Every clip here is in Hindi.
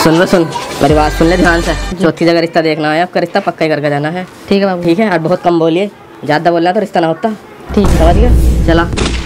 सुन लो, सुन मेरी बात सुन ले ध्यान से। चौथी जगह रिश्ता देखना है, आपका रिश्ता पक्का ही करके जाना है। ठीक है बाबू। ठीक है, और बहुत कम बोलिए, ज़्यादा बोलना तो रिश्ता ना होता। ठीक है, समझ गए? चला।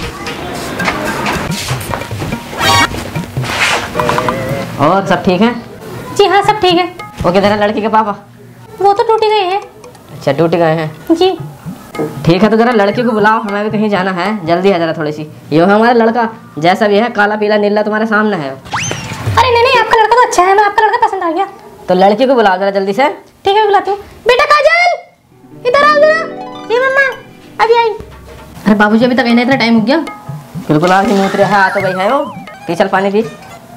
और सब ठीक है? जी हाँ, सब ठीक है। वो किधर है लड़की के पापा? वो तो टूटी गई है। अच्छा, टूट गए हैं जी। ठीक है, तो जरा लड़की को बुलाओ, हमें भी कहीं जाना है, जल्दी है जरा थोड़ी सी। ये हमारा लड़का जैसा भी है, काला पीला नीला तुम्हारे सामने है। अरे नहीं नहीं, आपका लड़का तो अच्छा है, मैं आपका लड़का पसंद आ गया। तो लड़की को बुलाओ जरा जल्दी से। ठीक है, बुलाती हूँ। बेटा काजल, इधर आओ जरा। जी मम्मा, अभी आई। अरे बाबूजी, अभी तक इन्हें इतना टाइम हो गया। बिल्कुल आपकी मूत्र है, आ तो गई है वो। पी चल पानी पी।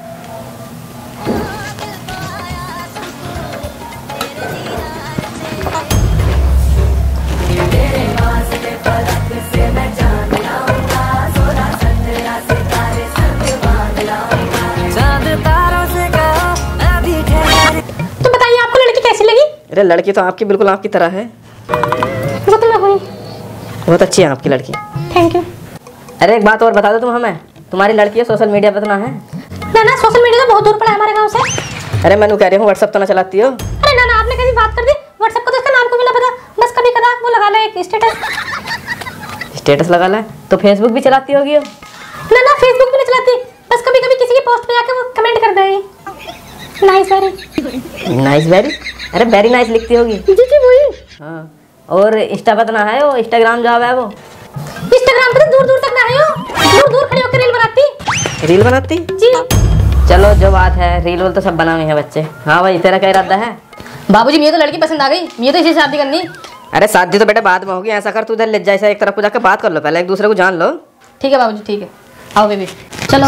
तो बताइए आपको लड़की कैसी लगी? अरे लड़की तो आपकी बिल्कुल आपकी तरह है। वो तो मैं हुई। बहुत अच्छी है आपकी लड़की। Thank you. अरे एक बात और बता दो तुम हमें, तुम्हारी लड़की है सोशल मीडिया पे तो ना है? ना, सोशल मीडिया तो बहुत दूर पड़ा है हमारे गांव से। अरे मैंने कह रही हूँ, व्हाट्सएप तो ना चलाती हो? अरे ना, आपने कैसी बात कर दी। व्हाट्सएप को तो इसका नाम को भी ना पता, बस कभी कदा वो लगा ले एक स्टेटस लगा ला। तो फेसबुक भी चलाती होगी? ना, फेसबुक भी नहीं चलाती, बस कभी कभी किसी की पोस्ट पे जाके वो कमेंट कर देगी। Nice very. Nice very? अरे वेरी नाइस लिखती होगी। जी वही। हाँ, और इंस्टा पे तो ना है वो? इंस्टाग्राम जो है वो? इंस्टाग्राम पे तो दूर दूर तक ना है वो, दूर दूर खड़ी होकर रील बनाती। रील बनाती? जी। चलो जो बात है, रील वोल तो सब बनाए हैं बच्चे। हाँ भाई, तेरा क्या इरादा है? बाबूजी, मुझे तो लड़की पसंद आ गई, मुझे तो इसी से शादी करनी। अरे शादी तो बेटा बाद में होगी। ऐसा कर, तू इधर ले जा, एक तरफ को जाकर बात कर लो, पहले एक दूसरे को जान लो। ठीक है बाबूजी, ठीक है। आओ बेबी, चलो।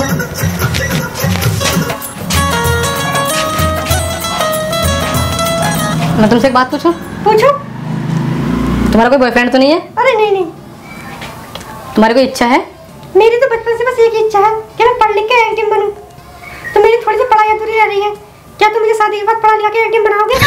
मैं तुमसे एक बात पूछूं? पूछो। तुम्हारा कोई बॉयफ्रेंड तो नहीं है? अरे नहीं। तुम्हारी कोई इच्छा है? मेरी तो बचपन से बस एक ही इच्छा है कि मैं पढ़ लिख के एटीएम बनूं। तो मेरी थोड़ी सी पढ़ाई अधूरी रह रही है, क्या तुम मुझे शादी के बाद पढ़ा लिखा के एटीएम बनाओगे?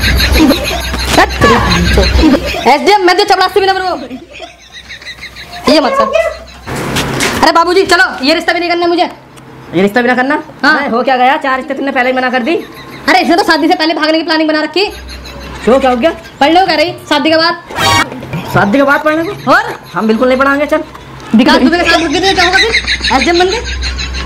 एसडीएम मैं तो चपरासी भी ना बनूं। ये मत कर। अरे बाबूजी चलो, ये रिश्ता भी नहीं करना मुझे। ये रिश्ता भी ना करना? हाँ। हो क्या गया? 4 रिश्ते तुमने पहले ही मना कर दी। अरे इसने तो शादी से पहले भागने की प्लानिंग बना रखी। क्यों, क्या हो गया? पढ़ लो कह रही, शादी के बाद। शादी के बाद पढ़ने को? और हम बिल्कुल नहीं पढ़ाएंगे। चल विकास दुबे के साथ रुक गए तो क्या होगा फिर? एसडीएम बन गए।